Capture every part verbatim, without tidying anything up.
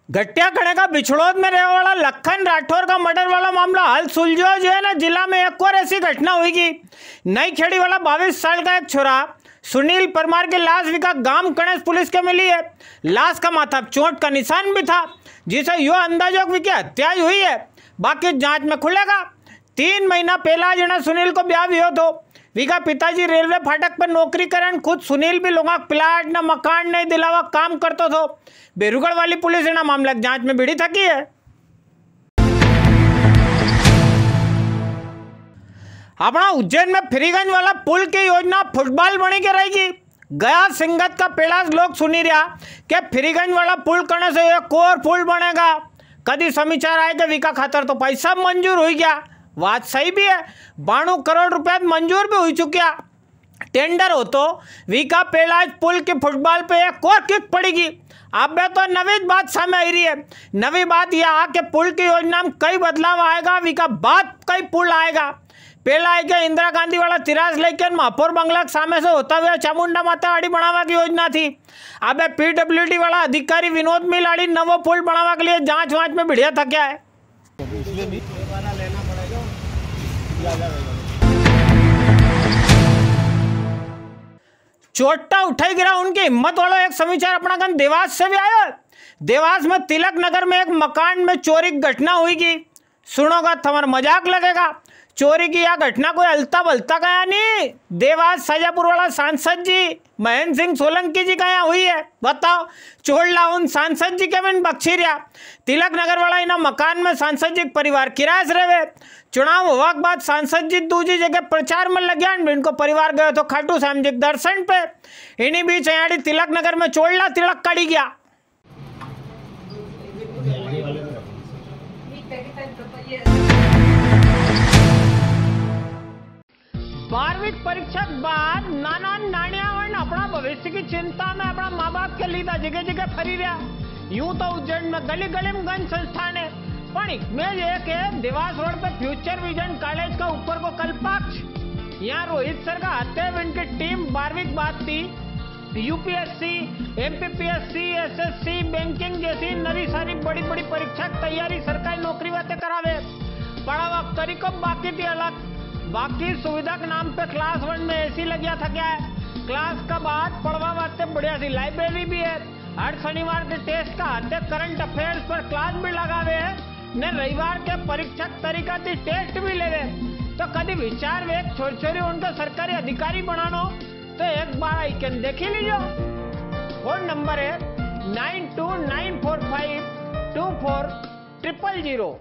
घटिया खड़े का बिछड़ोद में रहने वाला लखन राठौर का मर्डर वाला मामला हाल सुलझो जो है ना। जिला में एक और ऐसी घटना हुई। नई खेड़ी वाला बाईस साल का एक छोरा सुनील परमार की लाश विका गांव गणेश पुलिस के मिली है। लाश का माथा चोट का निशान भी था, जिसे यो अंदाजा की हत्या हुई है। बाकी जांच में खुलेगा। तीन महीना पहला जना सुनील को ब्याह हुआ तो विका पिताजी रेलवे फाटक पर नौकरी करन। खुद सुनील भी लोग प्लाट न मकान नहीं दिलावा काम करतो थो। बेरुगढ़ वाली पुलिस ना मामला की जांच में भिड़ी थकी है। अपना उज्जैन में फ्रीगंज वाला पुल की योजना फुटबॉल बनी के रहेगी। गया सिंगत का पेड़ास लोग सुनी रहा कि फ्रीगंज वाला पुल करने से एक और पुल बनेगा। कभी समाचार आए कि विका खातर तो पैसा मंजूर हो गया। बात सही भी है, बानू करोड़ रुपया मंजूर भी हो चुका। टेंडर हो तो विका पेड़ाज पुल की फुटबॉल पे एक और किक पड़ेगी। अब तो नवी बात सामने आ रही है। नवी बात यह आ कि पुल की योजना में कई बदलाव आएगा। विका बाद कई पुल आएगा। पहला है कि इंदिरा गांधी वाला तिरास लेकिन महापौर बंगला सामने से होता हुआ चामुंडा माता आड़ी बनावा की योजना थी। अब पीडब्ल्यूडी वाला अधिकारी विनोद मिल आड़ी नवो पुल बनावा के लिए जांच वांच में बढ़िया थक्या है। चोटा उठाई गिरा उनकी हिम्मत वाला एक समाचार अपना गन देवास से भी आया। देवास में तिलक नगर में एक मकान में चोरी की घटना हुई। सुनोगा तुम्हारा मजाक लगेगा। चोरी की यह घटना कोई अलता बलता गया नहीं। देवास शाजापुर वाला सांसद जी महेंद्र सिंह सोलंकी जी का यहाँ हुई है। बताओ चोर लाउन सांसद जी के बिन बख्शी रहा। तिलक नगर वाला इना मकान में सांसद जी परिवार किराए से रहे। चुनाव हुआ के बाद सांसद जी दूसरी जगह प्रचार में लग गया। इनको परिवार गए तो खाटू श्याम जी दर्शन पे। इन्हीं बीच यहाँ तिलक नगर में चोरला तिलक कड़ी गया। बारहवीं परीक्षा के बाद नाना नानियावन अपना भविष्य की चिंता में अपना माँ बाप के लिए जगह जगह फरी रहा। यूं तो उज्जैन में गली गली में गंज संस्थान है, पर इसमें एक है देवास रोड पे फ्यूचर विजन कॉलेज का ऊपर को कल्पाक्ष। यहाँ रोहित सर का हाथे इनकी टीम बारहवीं की बात थी। यूपीएससी, एमपीपीएससी, एसएससी, बैंकिंग जैसी नवी सारी बड़ी बड़ी परीक्षा की तैयारी सरकारी नौकरी वाते करावे। पढ़ावा तरीको बाकी थी अलग। बाकी सुविधा के नाम पे क्लास वन में एसी लग गया था। क्या है क्लास का बाद पढ़वा वाते बढ़िया सी लाइब्रेरी भी है। हर शनिवार के टेस्ट का हाथे करंट अफेयर्स पर क्लास भी लगावे है ने रविवार के परीक्षा तरीका थी टेस्ट भी लेवे। तो कभी विचार वे छोरी छोरी उनको सरकारी अधिकारी बनानो तो एक बार आइकन देख ही लीजिए। फोन नंबर है nine two nine four five two four triple zero.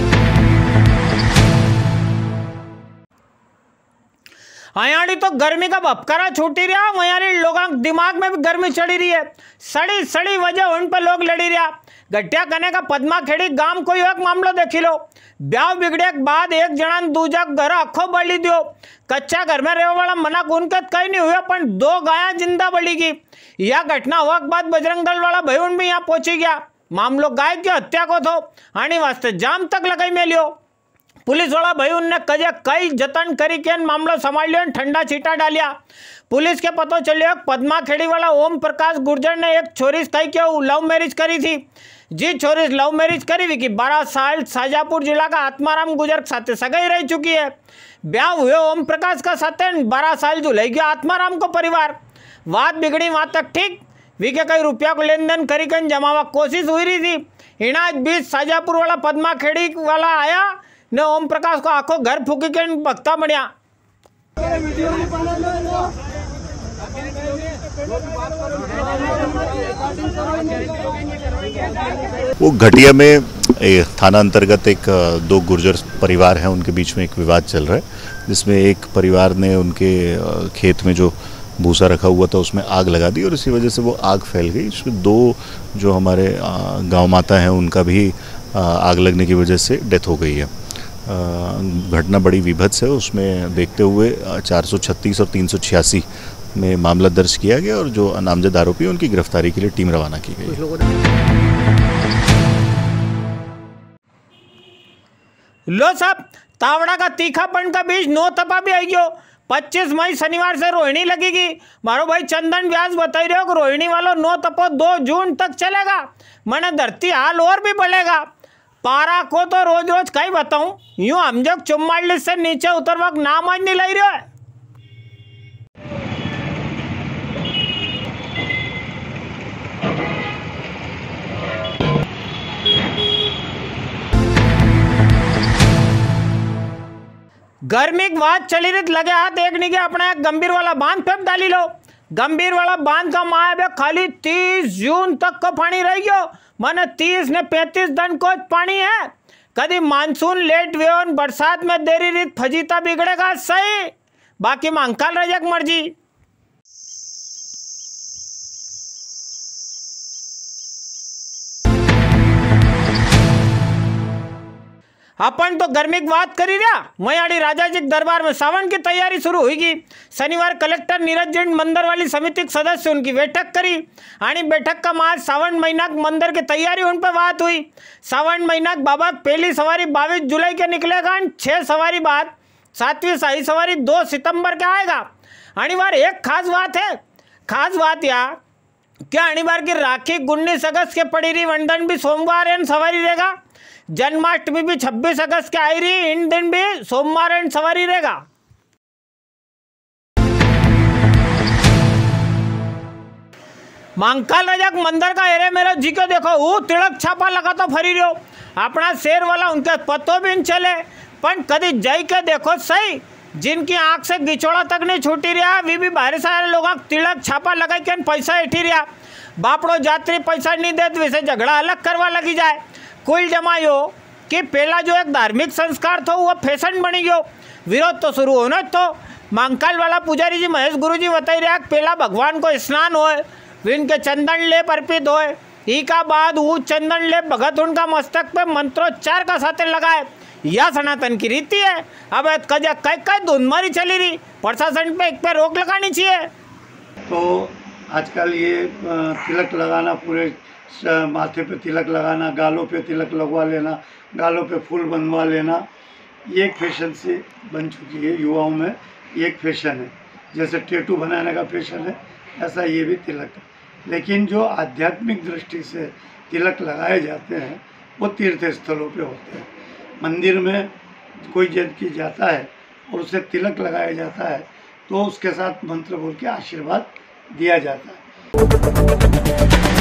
आयाड़ी तो गर्मी का भपकारा छूटी रहा। वहीं लोगों के दिमाग में भी गर्मी चढ़ी रही है। सड़ी सड़ी वजह उन पर लोग लड़ी रहा। घटिया कने का पद्मा खेड़ी गांव कोई एक मामला देखी लो। ब्याह बिगड़े के बाद एक जना दूजा घर अखो बली दियो। कच्चा घर में रहने वाला मना उनके कहीं नहीं हुआ, पर दो गाया जिंदा बली की। यह घटना हुआ के बाद बजरंग दल वाला भाई भी यहाँ पहुंची गया। मामलो गाय की हत्या को थो आने वास्ते जाम तक लगाई में लियो। पुलिस वाला भाई उनने कजे कई जतन करी के मामलो संभाल लियो, ठंडा छीटा डालिया। पुलिस के पतो चलियो पद्मा खेड़ी वाला ओम प्रकाश गुर्जर ने एक छोरी कही के लव मैरिज करी थी। जी छोरी लव मैरिज करी हुई कि बारह साल शाजापुर जिला का आत्माराम गुजर के साथ सगाई रह चुकी है। ब्याह हुए ओम प्रकाश का साथ बारह साल जो ले गया आत्माराम को परिवार। बात बिगड़ी वहां तक ठीक। विके कई रुपया को लेन देन करी कन जमावा कोशिश हुई रही थी। इनाज बीच शाजापुर वाला पद्मा खेड़ी वाला आया ने ओम प्रकाश को आंखों घर फूकी के भक्ता बढ़िया। वो घटिया में थाना अंतर्गत एक दो गुर्जर परिवार हैं, उनके बीच में एक विवाद चल रहा है, जिसमें एक परिवार ने उनके खेत में जो भूसा रखा हुआ था उसमें आग लगा दी और इसी वजह से वो आग फैल गई। इसमें दो जो हमारे गांव माता हैं उनका भी आग लगने की वजह से डेथ हो गई है। घटना बड़ी विभत्स है। उसमें देखते हुए चार सौ छत्तीस और तीन सौ छियासी में मामला दर्ज किया गया और जो नामजद आरोपी उनकी गिरफ्तारी के लिए टीम रवाना की गई। लो साहब तावड़ा का तीखापन का बीज नो तपा भी आई गयो। पच्चीस मई शनिवार से रोहिणी लगेगी। मारो भाई चंदन व्यास बताई रहे हो कि रोहिणी वालों नो तपो दो जून तक चलेगा। मैंने धरती हाल और भी बढ़ेगा। पारा को तो रोज रोज कहीं बताऊं, यूं हम जब चुम्मालीस से नीचे उतरवा नाम आज नहीं लाई रहे है। गर्मी की बात चली रही लगे हाथ एक नहीं गया अपना एक गंभीर वाला बांध पे डाली लो। गंभीर वाला बांध का माया बे खाली तीस जून तक का पानी रह गयो। माने तीस ने पैंतीस दिन को पानी है। कभी मानसून लेट वे बरसात में देरी रीत फजीता बिगड़ेगा सही, बाकी में अंकल रजक मर्जी। अपन तो गर्मी की बात करी रहा। मयाड़ी राजा जी दरबार में सावन की तैयारी शुरू हुई। शनिवार कलेक्टर नीरज जैन मंदिर वाली समिति के सदस्य उनकी बैठक करी। आनी बैठक का मार्च सावन महीना मंदिर की तैयारी उन पर बात हुई। सावन महीना बाबा पहली सवारी बाईस जुलाई के निकलेगा। छह सवारी बाद सातवीं शाही सवारी दो सितंबर के आएगा। अनिवार एक खास बात है, खास बात या क्या अनिवार की राखी उन्नीस अगस्त के पड़ी रही वंदन भी सोमवार एंड सवारी रहेगा। जन्माष्टमी भी छब्बीस अगस्त के आई रही, इन दिन भी सोमवार एंड सवारी रहेगा। महाकाल रजक मंदिर का एरे मेरे जी को देखो वो तिलक छापा लगा तो फरी रहो। अपना शेर वाला उनके पत्तों भी न चले, पर कभी जई के देखो सही जिनकी आंख से गिचोड़ा तक नहीं छूटी रहा वी भी बाहर सारे लोग तिलक छापा लगा के पैसा एठी रहा। बापड़ो जात्री पैसा नहीं देते वैसे झगड़ा अलग करवा लगी जाए। कुल जमायो कि पहला जो एक धार्मिक संस्कार था वो फैशन बनी गयो। विरोध तो शुरू होना तो महाकाल वाला पुजारी जी महेश गुरु जी बताई रहा पहला भगवान को स्नान होए, इनके चंदन लेप अर्पित होए, ई का बाद वो चंदन लेप भगत उनका मस्तक पे मंत्रोच्चार का साथ लगाए। यह सनातन की रीति है। अब कजा कई कई धुंधमारी चली रही, प्रशासन पे एक पे रोक लगानी चाहिए। तो आजकल ये तिलक लगाना, पूरे माथे पे तिलक लगाना, गालों पे तिलक लगवा लेना, गालों पे फूल बनवा लेना, ये एक फैशन से बन चुकी है युवाओं में। ये एक फैशन है, जैसे टैटू बनाने का फैशन है ऐसा ये भी तिलक है। लेकिन जो आध्यात्मिक दृष्टि से तिलक लगाए जाते हैं वो तीर्थ स्थलों पे होते हैं। मंदिर में कोई जन की जाता है और उसे तिलक लगाया जाता है तो उसके साथ मंत्र बोल के आशीर्वाद दिया जाता है।